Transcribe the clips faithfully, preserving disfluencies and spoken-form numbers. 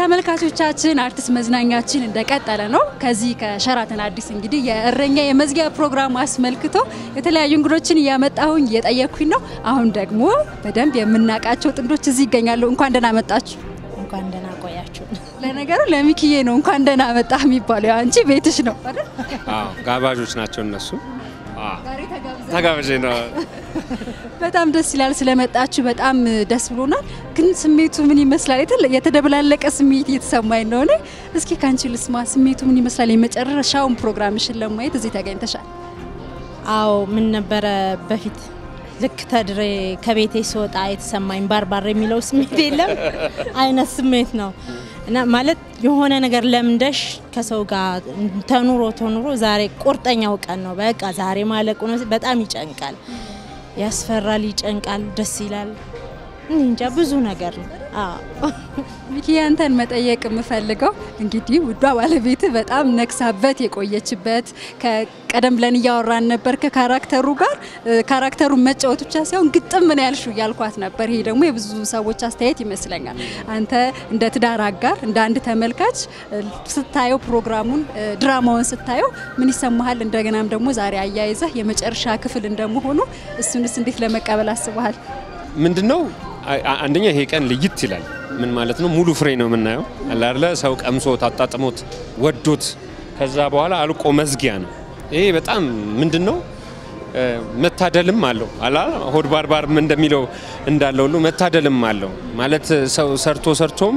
ተመልካቾቻችን አርቲስት መዝናኛችን እንደቀጠለ ነው ከዚህ ከሸራተን አዲስ እንግዲህ የእረኛ የመዝጊያ ፕሮግራም አስመልክቶ የተለያዩ እንግዶችን ያመጣሁኝ የጠየቅኩኝ ነው አሁን ደግሞ በደንብ የምናቃቸው ጥንዶች እዚህ ይገኛሉ እንኳን ደህና መጣችሁ እንኳን ደህና ቆያችሁ ለነገሩ ለሚኪዬ ነው እንኳን ደህና መጣህ የሚባለው አንቺ ቤትሽ ነው አይደል አዎ ጋባዦች ናቸው እነሱ አዎ ተጋብዘ ነው በጣም ደስ ይላል ስለመጣችሁ በጣም ደስ ብሎናል ግን ስሜቱ ምን ይመስላል የተደበላለቀ ስሜት እየተሰማኝ ነው እኔ እስኪ ካንቺ ልስማ ስሜቱ ምን ይመስላል የመጨረሻውን ፕሮግራምሽን ለማየት እዚህ ተገኝተሻል አዎ ምን ነበር በፊት ልክ ተድሬ ከቤቴ ስወጣ የተሰማኝ ባርባር የሚለው ስሜት የለም አይነት ስሜት ነው እና ማለት የሆነ ነገር ለምንደሽ ከሰው ጋር ተኑሮ ተኑሮ ዛሬ ቁርጠኛው ቀን ነው በቃ ዛሬ ማለቁ ነው በጣም ይጨንቃል ያስፈራል ይጨንቃል ደስ ይላል እንጃ ብዙ ነገር ነው አዎ ሚኪ አንተን መጠየቅ የምፈልገው እንግዲህ ውዷ ባለቤት በጣም ነክሳበት የቆየችበት ከቀደም ብለን ያወራን ነበር ከካራክተሩ ጋር ካራክተሩ መጫወት ብቻ ሳይሆን ግጥም ምን ያልሹ ያልኳት ነበር ይሄ ደግሞ የብዙ ሰዎች አስተያየት ይመስለኛል አንተ እንደ ትዳር አጋር እንደ አንድ ተመልካች ስታየው ፕሮግራሙን ድራማውን ስታየው ምን ይሰማሃል እንደገናም ደግሞ ዛሬ አያይዘህ የመጨረሻ ክፍል እንደመሆኑ እሱንስ እንዴት ለመቀበል አስበሃል ምንድነው አንደኛ ይሄ ቀን ለይት ይላል ምን ማለት ነው ሙሉ ፍሬ ነው የምናየው አላርለ ሰው ቀምሶት አጣጥሞት ወዶት ከዛ በኋላ አልቆ መዝጊያ ነው ይሄ በጣም ምንድነው መታደልም አለው አላ ሆድ ባርባር እንደሚለው እንዳለው ሁሉ መታደልም አለው ማለት ሰው ሰርቶ ሰርቶም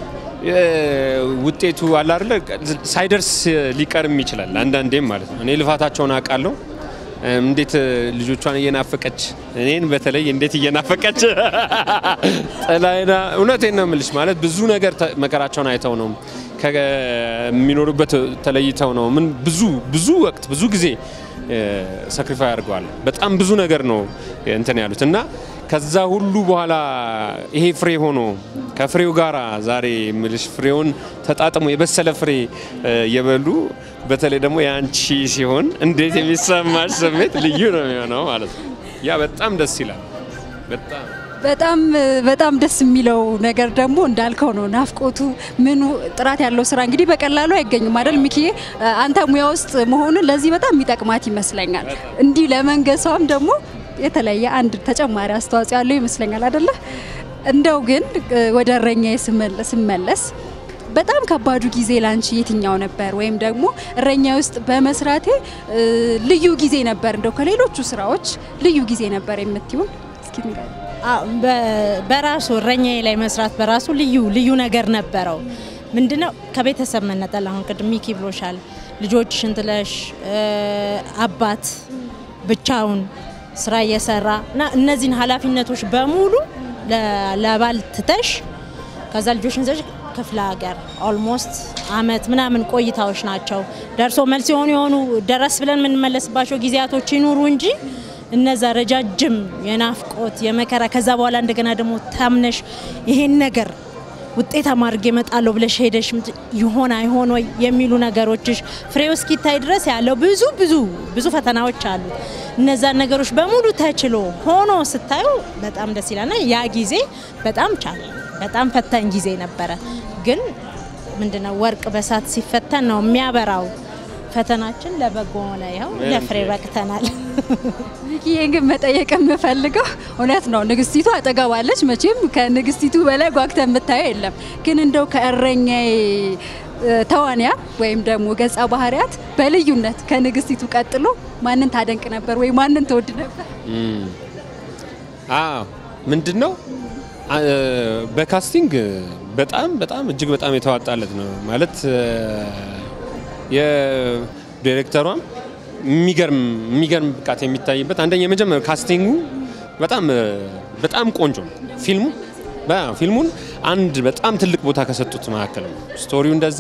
ውጤቱ አላርለ ሳይደርስ ሊቀርም ይችላል አንዳንዴም ማለት ነው እኔ ልፋታቸውን አቃለው እንዴት ልጆቿን እየናፈቀች እኔን በተለይ እንዴት እየናፈቀች ጠላይና እውነቴን ነው የምልሽ ማለት ብዙ ነገር መከራቸውን አይተው ነው ከሚኖሩበት ተለይተው ነው ምን ብዙ ብዙ ወቅት ብዙ ጊዜ ሳክሪፋይ አድርገዋል በጣም ብዙ ነገር ነው እንትን ያሉትና ከዛ ሁሉ በኋላ ይሄ ፍሬ ሆኖ ከፍሬው ጋራ ዛሬ ምልሽ ፍሬውን ተጣጥሞ የበሰለ ፍሬ የበሉ በተለይ ደግሞ ያንቺ ሲሆን እንዴት የሚሰማሽ ስሜት ልዩ ነው የሚሆነው ማለት ነው ያ በጣም ደስ ይላል በጣም በጣም በጣም ደስ የሚለው ነገር ደግሞ እንዳልከው ነው ናፍቆቱ ምኑ ጥራት ያለው ስራ እንግዲህ በቀላሉ አይገኝም አይደል ሚኪዬ አንተ ሙያ ውስጥ መሆኑ ለዚህ በጣም የሚጠቅማት ይመስለኛል እንዲህ ለመንገሷም ደግሞ የተለየ አንድ ተጨማሪ አስተዋጽኦ ያለው ይመስለኛል አይደለ እንደው ግን ወደ እረኛዬ ስመለስ በጣም ከባዱ ጊዜ ላንቺ የትኛው ነበር ወይም ደግሞ እረኛ ውስጥ በመስራቴ ልዩ ጊዜ ነበር እንደው ከሌሎቹ ስራዎች ልዩ ጊዜ ነበር የምትይው እስኪ ንገሪ በራሱ እረኛዬ ላይ መስራት በራሱ ልዩ ልዩ ነገር ነበረው ምንድነው ከቤተሰብ መነጠል አሁን ቅድም ሚኪ ብሎሻል ልጆችሽን ትለሽ አባት ብቻውን ስራ እየሰራና እነዚህን ኃላፊነቶች በሙሉ ለባል ትተሽ ከዛ ልጆችን ዘሽ ክፍለ ሀገር ኦልሞስት አመት ምናምን ቆይታዎች ናቸው ደርሶ መልስ የሆኑ የሆኑ ደረስ ብለን ምን መለስባቸው ጊዜያቶች ይኑሩ እንጂ እነዛ ረጃጅም የናፍቆት የመከራ ከዛ በኋላ እንደገና ደግሞ ታምነሽ ይሄን ነገር ውጤታ ማርገ መጣለው ብለሽ ሄደሽ ይሆን አይሆን ወይ የሚሉ ነገሮችሽ ፍሬው እስኪታይ ድረስ ያለው ብዙ ብዙ ብዙ ፈተናዎች አሉ እነዛ ነገሮች በሙሉ ተችሎ ሆኖ ስታዩ በጣም ደስ ይላልና ያ ጊዜ በጣም ቻለ በጣም ፈታኝ ጊዜ ነበር ግን ምንድነው ወርቅ በሳት ሲፈተን ነው የሚያበራው ፈተናችን ለበጎ ሆነ ያው ለፍሬ በቅተናል ሚኪዬ ግን መጠየቅ የምፈልገው እውነት ነው ንግስቲቱ አጠገባለች መቼም ከንግስቲቱ በላይ ጓግተ የምታየው የለም ግን እንደው ከእረኛዬ ተዋንያ ወይም ደግሞ ገጻ ባህሪያት በልዩነት ከንግስቲቱ ቀጥሎ ማንን ታደንቅ ነበር ወይ ማንን ተወድ ነበር አዎ ምንድነው በካስቲንግ በጣም በጣም እጅግ በጣም የተዋጣለት ነው ማለት የዳይሬክተሯም የሚገርም የሚገርም ብቃት የሚታይበት አንደኛ የመጀመሪያው ካስቲንጉ በጣም በጣም ቆንጆ ፊልሙ በፊልሙን አንድ በጣም ትልቅ ቦታ ከሰጡት መካከል ነው ስቶሪው እንደዛ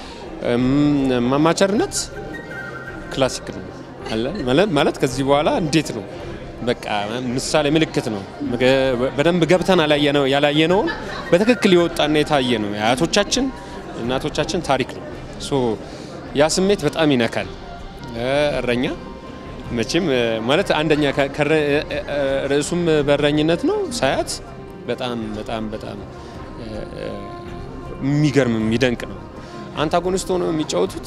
ማማቸርነት ክላሲክ ነው አለ ማለት ከዚህ በኋላ እንዴት ነው በቃ ምሳሌ ምልክት ነው በደንብ ገብተና ያላየነው ያላየነው በትክክል ይወጣና የታየ ነው ያቶቻችን እናቶቻችን ታሪክ ነው ሶ ያ ስሜት በጣም ይነካል እረኛ መቼም ማለት አንደኛ ርዕሱም በረኝነት ነው ሳያት በጣም በጣም በጣም የሚገርም የሚደንቅ ነው አንታጎኒስት ሆነው የሚጫወቱት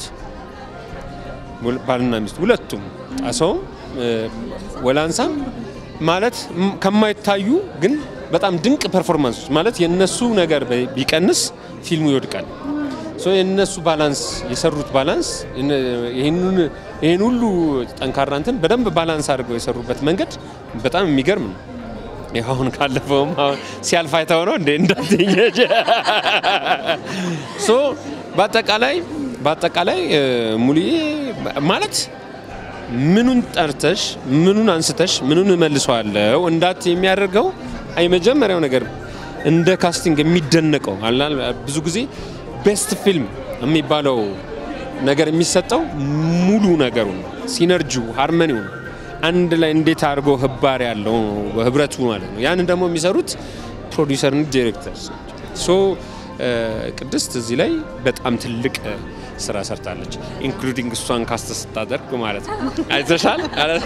ባልና ሚስት ሁለቱም ጣሰው ወላንሳም ማለት ከማይታዩ ግን በጣም ድንቅ ፐርፎርማንስ ማለት የነሱ ነገር ቢቀንስ ፊልሙ ይወድቃል ሶ የነሱ ባላንስ የሰሩት ባላንስ ይሄንን ይሄን ሁሉ ጠንካራ እንትን በደንብ ባላንስ አድርገው የሰሩበት መንገድ በጣም የሚገርም ነው ይሁን ካለፈውም ሲያልፍ አይተው ነው እንደ እንዳትኘጀ ሶ በአጠቃላይ በአጠቃላይ ሙሉዬ ማለት ምኑን ጠርተሽ ምኑን አንስተሽ ምኑን መልሷለው እንዳት የሚያደርገው አይ መጀመሪያው ነገር እንደ ካስቲንግ የሚደነቀው አላል ብዙ ጊዜ ቤስት ፊልም የሚባለው ነገር የሚሰጠው ሙሉ ነገሩ ሲነርጂው ሃርመኒው አንድ ላይ እንዴት አድርጎ ህባር ያለው በህብረቱ ማለት ነው ያን ደግሞ የሚሰሩት ፕሮዲዩሰር እና ዳይሬክተርስ ሶ ቅድስት እዚህ ላይ በጣም ትልቅ ስራ ሰርታለች ኢንክሉዲንግ እሷን ካስት ስታደርግ ማለት ነው አይተሻል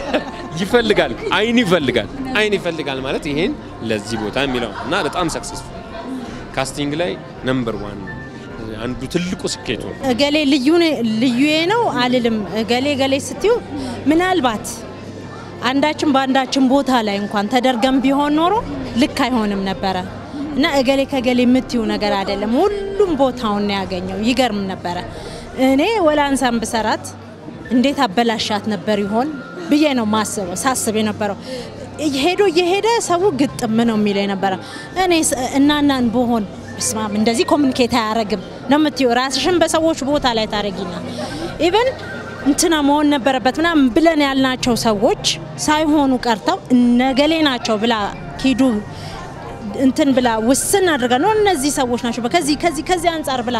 ይፈልጋል አይን ይፈልጋል አይን ይፈልጋል ማለት ይሄን ለዚህ ቦታ የሚለው እና በጣም ሰክሰስፉል ካስቲንግ ላይ ነምበር ዋን አንዱ ትልቁ ስኬቱ ገሌ ልዩ ልዩ ነው አልልም ገሌ ገሌ ስትዩ ምናልባት አንዳችን ባንዳችን ቦታ ላይ እንኳን ተደርገም ቢሆን ኖሮ ልክ አይሆንም ነበር እና ገሌ ከገሌ የምትዩ ነገር አይደለም ሁሉም ቦታውን ያገኘው ይገርም ነበር እኔ ወላንሳም በሰራት እንዴት አበላሻት ነበር ይሆን ብዬ ነው ማሰበው ሳስብ የነበረው ሄዶ የሄደ ሰው ግጥም ነው የሚለው ነበር እኔ እናናን በሆን ስማም እንደዚህ ኮሙኒኬት አያረግም ነው የምትዩ ራስሽን በሰዎች ቦታ ላይ ታረጊና ኢቭን እንትና መሆን ነበረበትና ብለን ያልናቸው ሰዎች ሳይሆኑ ቀርተው ነገሌ ናቸው ብላ ኪዱ እንትን ብላ ወስን አድርጋ ነው እነዚህ ሰዎች ናቸው በከዚህ ከዚህ ከዚህ አንፃር ብላ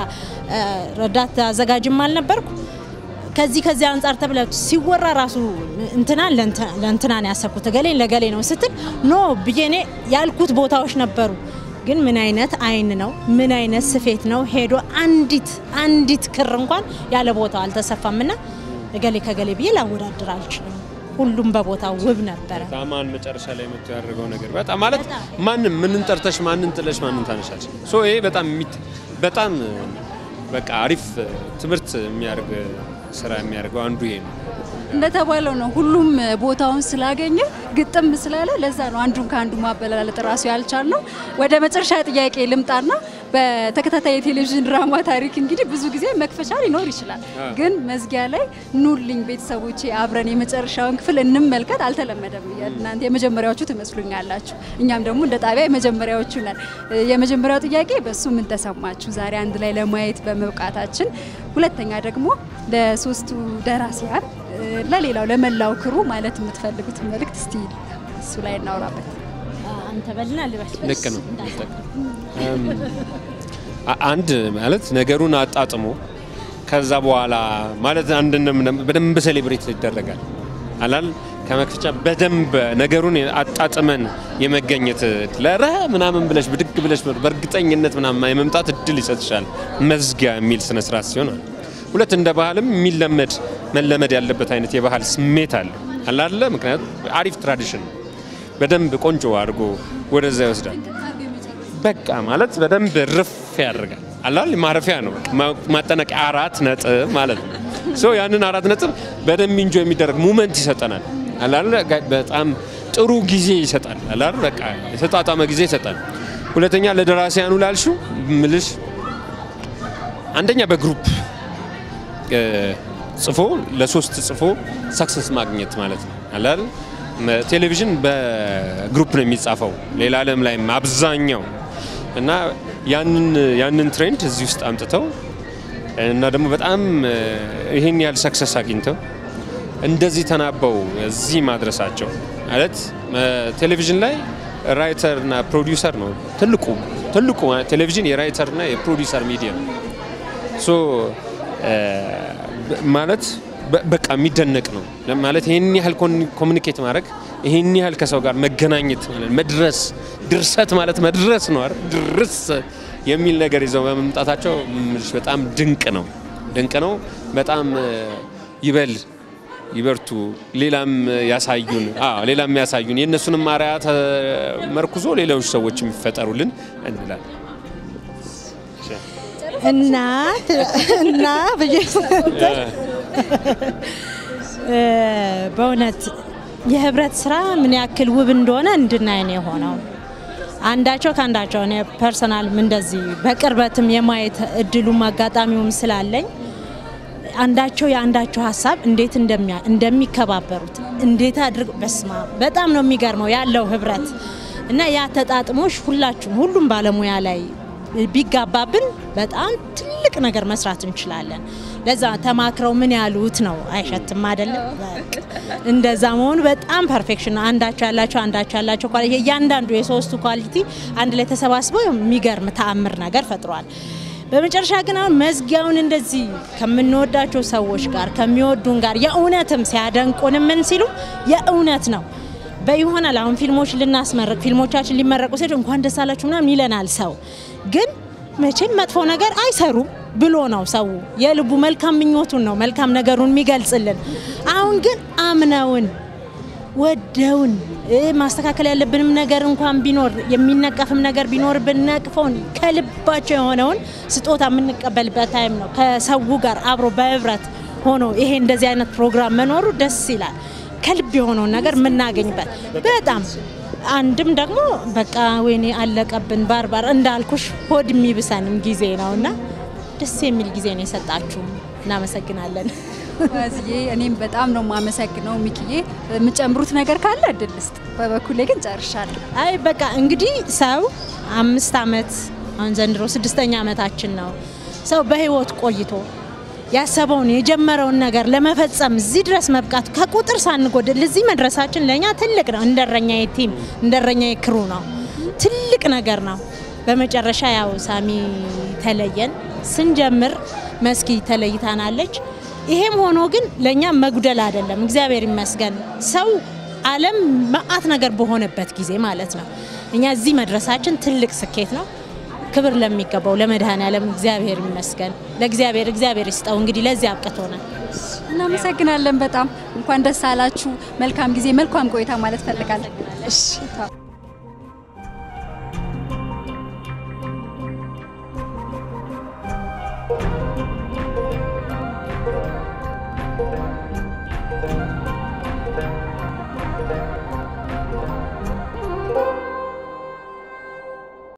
ረዳት አዘጋጅም አልነበርኩ ከዚህ ከዚህ አንፃር ተብለው ሲወራ ራሱ እንትና ለእንትና ነው ያሰብኩት ገሌ ለገሌ ነው ስትል ኖ ብዬኔ ያልኩት ቦታዎች ነበሩ ግን ምን አይነት አይን ነው ምን አይነት ስፌት ነው ሄዶ አንዲት አንዲት ክር እንኳን ያለ ቦታው አልተሰፋምና ገሌ ከገሌ ብዬ ላወዳድር አልችልም ሁሉም በቦታው ውብ ነበር ታማን መጨረሻ ላይ መጥቶ ያደረገው ነገር በጣም ማለት ማንንም ምንን ጠርተሽ ማንን ጥለሽ ማንን ታነሻለሽ ሶ ይሄ በጣም በጣም በቃ አሪፍ ትምርት የሚያርግ ስራ የሚያርገው አንዱ ይሄ ነው እንደተባለው ነው ሁሉም ቦታውን ስላገኘ ግጥም ስላለ ለዛ ነው አንዱን ካንዱ ማበላለጥ ራሱ ያልቻል ነው ወደ መጨረሻ ጥያቄ ልምጣና በተከታታይ ቴሌቪዥን ድራማ ታሪክ እንግዲህ ብዙ ጊዜ መክፈቻ ሊኖር ይችላል ግን መዝጊያ ላይ ኑልኝ ቤተሰቦቼ አብረን የመጨረሻውን ክፍል እንመልከት አልተለመደም እናንተ የመጀመሪያዎቹ ትመስሉኛላችሁ እኛም ደግሞ እንደ ጣቢያ የመጀመሪያዎቹ ነን የመጀመሪያው ጥያቄ በሱ ምን ተሰማችሁ ዛሬ አንድ ላይ ለማየት በመብቃታችን ሁለተኛ ደግሞ ለሶስቱ ደራሲያን ለሌላው ለመላው ክሩ ማለት የምትፈልጉት መልእክት እስቲ እሱ ላይ እናውራበት አንተ በልና ልበስ ልክ ነው አንድ ማለት ነገሩን አጣጥሞ ከዛ በኋላ ማለት አንድ በደንብ ሴሌብሬት ይደረጋል አላል ከመክፈቻ በደንብ ነገሩን አጣጥመን የመገኘት ለራ ምናምን ብለሽ ብድግ ብለሽ በርግጠኝነት ምናምን የመምጣት እድል ይሰጥሻል መዝጊያ የሚል ስነ ስርዓት ሲሆን ሁለት እንደ ባህልም የሚለመድ መለመድ ያለበት አይነት የባህል ስሜት አለ አላለ ምክንያቱም አሪፍ ትራዲሽን በደንብ ቆንጆ አድርጎ ወደዛ ይወስዳል በቃ ማለት በደንብ ርፍ ያደርጋል አላል ማረፊያ ነው ማጠናቀቂያ አራት ነጥብ ማለት ነው ሶ ያንን አራት ነጥብ በደንብ ኢንጆይ የሚደረግ ሞመንት ይሰጠናል አላል በጣም ጥሩ ጊዜ ይሰጣል አላል በቃ የተጣጣመ ጊዜ ይሰጣል ሁለተኛ ለደራሲያኑ ላልሹ ምልሽ አንደኛ በግሩፕ ጽፎ ለሶስት ጽፎ ሰክሰስ ማግኘት ማለት ነው አላል ቴሌቪዥን በግሩፕ ነው የሚጻፈው ሌላ ዓለም ላይ አብዛኛው እና ያንን ያንን ትሬንድ እዚህ ውስጥ አምጥተው እና ደግሞ በጣም ይሄን ያህል ሰክሰስ አግኝተው እንደዚህ ተናበው እዚህ ማድረሳቸው ማለት ቴሌቪዥን ላይ ራይተር እና ፕሮዲዩሰር ነው ትልቁ ትልቁ ቴሌቪዥን የራይተር እና የፕሮዲዩሰር ሚዲያ ነው ሶ ማለት በቃ የሚደነቅ ነው ማለት ይሄን ያህል ኮሙኒኬት ማድረግ ይሄን ያህል ከሰው ጋር መገናኘት ማለት መድረስ ድርሰት ማለት መድረስ ነው አይደል ድርስ የሚል ነገር ይዘው በመምጣታቸው በጣም ድንቅ ነው ድንቅ ነው በጣም ይበል ይበርቱ ሌላም ያሳዩን አዎ ሌላም ያሳዩን የነሱንም አሪያት መርኩዞ ሌሎች ሰዎች የሚፈጠሩልን እንላለን እና እና በእውነት የህብረት ስራ ምን ያክል ውብ እንደሆነ እንድናይ ነው የሆነው። አንዳቸው ካንዳቸው ነው ፐርሰናል እንደዚህ በቅርበትም የማየት እድሉም አጋጣሚውም ስላለኝ አንዳቸው ያንዳቸው ሐሳብ እንዴት እንደሚያ እንደሚከባበሩት እንዴት አድርግ በስማ በጣም ነው የሚገርመው ያለው ህብረት እና ያ ተጣጥሞሽ ሁላችሁም ሁሉም ባለሙያ ላይ ቢጋባብን በጣም ትልቅ ነገር መስራት እንችላለን። ለዛ ተማክረው ምን ያሉት ነው አይሸትም አይደለም እንደዛ መሆኑ በጣም ፐርፌክሽን አንዳቸው ያላቸው አንዳቸው ያላቸው ኳሊቲ ያንዳንዱ የሶስቱ ኳሊቲ አንድ ላይ ተሰባስበው የሚገርም ተአምር ነገር ፈጥሯል። በመጨረሻ ግን አሁን መዝጊያውን እንደዚህ ከምንወዳቸው ሰዎች ጋር ከሚወዱን ጋር የእውነትም ሲያደንቁን ምን ሲሉ የእውነት ነው በይሆናል አሁን ፊልሞች ልናስመረቅ ፊልሞቻችን ሊመረቁ ሲል እንኳን ደስ አላችሁ ምናምን ይለናል ሰው ግን መቼም መጥፎ ነገር አይሰሩም ብሎ ነው ሰው የልቡ መልካም ምኞቱን ነው መልካም ነገሩን የሚገልጽልን። አሁን ግን አምነውን ወደውን ማስተካከል ያለብንም ነገር እንኳን ቢኖር የሚነቀፍም ነገር ቢኖር ብንነቅፈውን ከልባቸው የሆነውን ስጦታ የምንቀበልበት ታይም ነው። ከሰው ጋር አብሮ በህብረት ሆኖ ይሄ እንደዚህ አይነት ፕሮግራም መኖሩ ደስ ይላል። ከልብ የሆነው ነገር ምናገኝበት በጣም አንድም ደግሞ በቃ ወይኔ አለቀብን ባርባር እንዳልኩሽ ሆድ የሚብሰንም ጊዜ ነውና ደስ የሚል ጊዜ ነው የሰጣችሁ እናመሰግናለን። ዋዝዬ እኔም በጣም ነው ማመሰግነው ሚኪዬ የምጨምሩት ነገር ካለ እድልስጥ በበኩሌ ግን ጨርሻለሁ። አይ በቃ እንግዲህ ሰው አምስት አመት አሁን ዘንድሮ ስድስተኛ አመታችን ነው ሰው በህይወት ቆይቶ ያሰበውን የጀመረውን ነገር ለመፈጸም እዚህ ድረስ መብቃት ከቁጥር ሳንጎድል እዚህ መድረሳችን ለኛ ትልቅ ነው። እንደረኛዬ ቲም እንደረኛዬ ክሩ ነው ትልቅ ነገር ነው። በመጨረሻ ያው ሳሚ ተለየን ስንጀምር መስኪ ተለይታናለች። ይሄም ሆኖ ግን ለኛ መጉደል አይደለም እግዚአብሔር ይመስገን። ሰው ዓለም ማአት ነገር በሆነበት ጊዜ ማለት ነው እኛ እዚህ መድረሳችን ትልቅ ስኬት ነው። ክብር ለሚገባው ለመድኃኔዓለም እግዚአብሔር ይመስገን። ለእግዚአብሔር እግዚአብሔር ይስጠው እንግዲህ ለዚህ አብቅቶናል። እናመሰግናለን በጣም እንኳን ደስ አላችሁ። መልካም ጊዜ መልካም ቆይታ ማለት ፈልጋለሁ። እሺ